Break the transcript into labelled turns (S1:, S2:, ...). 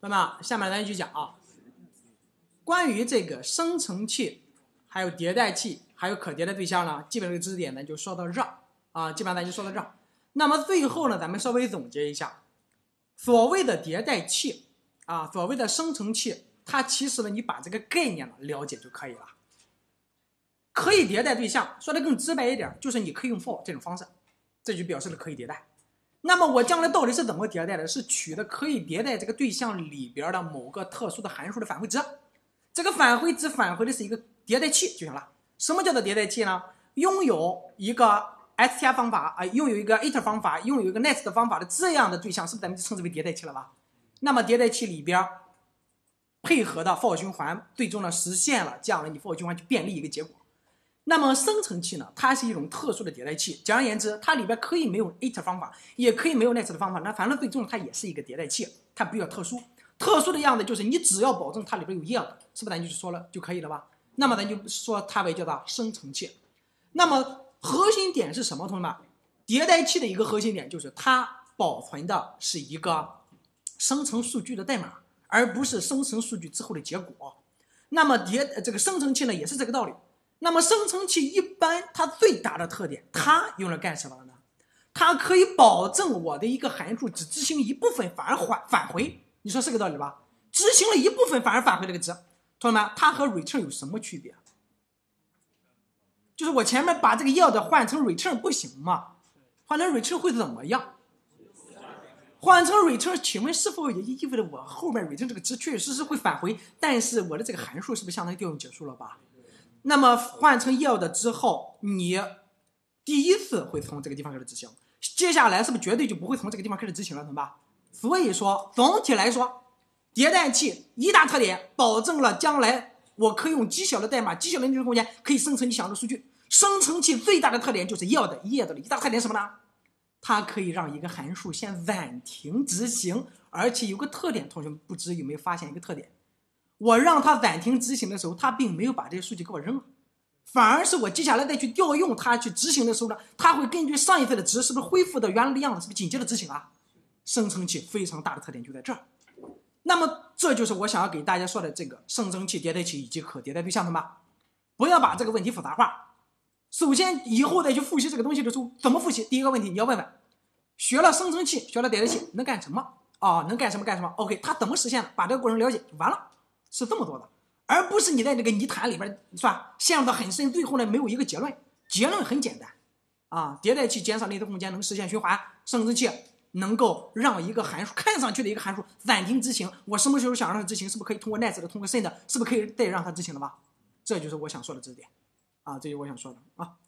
S1: 那么下面咱继续讲啊，关于这个生成器、还有迭代器、还有可迭代对象呢，基本这个知识点呢就说到这儿啊，基本上咱就说到这儿。那么最后呢，咱们稍微总结一下，所谓的迭代器啊，所谓的生成器，它其实呢，你把这个概念呢了解就可以了。可以迭代对象，说的更直白一点，就是你可以用 for 这种方式，这就表示了可以迭代。那么我将来到底是怎么迭代的？是取的可以迭代这个对象里边的某个特殊的函数的返回值，这个返回值返回的是一个迭代器就行了。什么叫做迭代器呢？拥有一个 str 方法拥有一个 iter 方法，拥有一个 next 方法的这样的对象，是不是咱们就称之为迭代器了吧？那么迭代器里边配合的 for 循环，最终呢实现了这样的你 for 循环去便利一个结果。那么生成器呢，它是一种特殊的迭代器。简而言之，它里边可以没有 iter 方法，也可以没有 next 的方法，那反正最终它也是一个迭代器，它比较特殊。特殊的样子就是你只要保证它里边有 yield， 是不是咱就说了就可以了吧？那么咱就说它为叫做生成器。那么核心点是什么？同学们，迭代器的一个核心点就是它保存的是一个生成数据的代码，而不是生成数据之后的结果。那么这个生成器呢，也是这个道理。那么生成器一般它最大的特点，它用来干什么呢？它可以保证我的一个函数只执行一部分反而返回，你说是个道理吧？执行了一部分反而返回这个值，同学们，它和 return 有什么区别？就是我前面把这个 yield 换成 return 不行吗？换成 return 会怎么样？换成 return， 请问是否也意味着我后面 return 这个值确确实实会返回，但是我的这个函数是不是相当于调用结束了吧？那么换成 yield 之后，你第一次会从这个地方开始执行，接下来是不是绝对就不会从这个地方开始执行了，懂吧？所以说总体来说，迭代器一大特点，保证了将来我可以用极小的代码、极小的内存空间可以生成你想要的数据。生成器最大的特点就是 yield 的一大特点是什么呢？它可以让一个函数先暂停执行，而且有个特点，同学们不知有没有发现一个特点？我让它暂停执行的时候，它并没有把这些数据给我扔了，反而是我接下来再去调用它去执行的时候呢，它会根据上一次的值是不是恢复到原来的样子，是不是紧接着执行啊？生成器非常大的特点就在这儿。那么这就是我想要给大家说的这个生成器、迭代器以及可迭代对象的嘛。不要把这个问题复杂化。首先以后再去复习这个东西的时候，怎么复习？第一个问题你要问问，学了生成器，学了迭代器能干什么啊？能干什么干什么 ？OK， 它怎么实现的？把这个过程了解就完了。是这么多的，而不是你在这个泥潭里边是吧，陷入到很深，最后呢没有一个结论。结论很简单啊，迭代器减少内存空间，能实现循环；生成器能够让一个函数看上去的一个函数暂停执行。我什么时候想让它执行，是不是可以通过 next 的，通过 send 的，是不是可以再让它执行了吧？这就是我想说的这点啊，这就是我想说的啊。